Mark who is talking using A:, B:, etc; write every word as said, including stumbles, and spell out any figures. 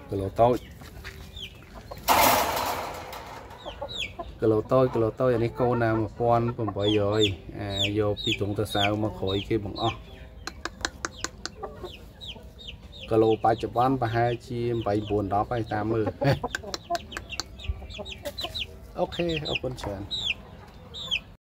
A: គីឡូតូចគីឡូតូចគីឡូតូចអានេះកូនណាmột nghìn tám trăm rồi à vôពីទងទៅសៅមកក្រោយគេបងអស់គីឡូបច្ចុប្បន្នប្រហែលជាeight nine tenហើយតាមមើលអូខេអរគុណច្រើន